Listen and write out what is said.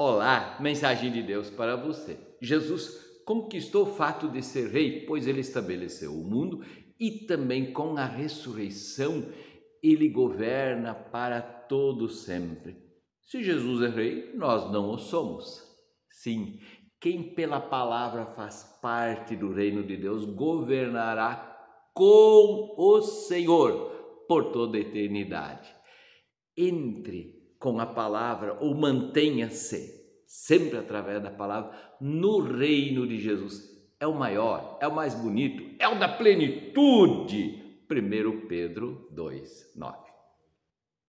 Olá, mensagem de Deus para você. Jesus conquistou o fato de ser rei, pois ele estabeleceu o mundo e também com a ressurreição ele governa para todo sempre. Se Jesus é rei, nós não o somos. Sim, quem pela palavra faz parte do reino de Deus governará com o Senhor por toda a eternidade. Entre com a palavra ou mantenha-se sempre através da palavra no reino de Jesus. É o maior, é o mais bonito, é o da plenitude. 1 Pedro 2:9.